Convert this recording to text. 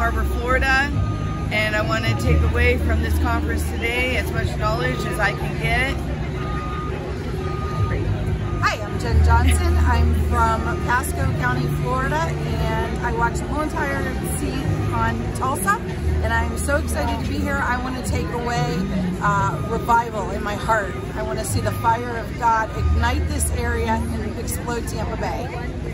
Harbor, Florida, and I want to take away from this conference today as much knowledge as I can get. Hi, I'm Jen Johnson. I'm from Pasco County, Florida, and I watched the whole entire seat on Tulsa, and I'm so excited to be here. I want to take away revival in my heart. I want to see the fire of God ignite this area and explode Tampa Bay.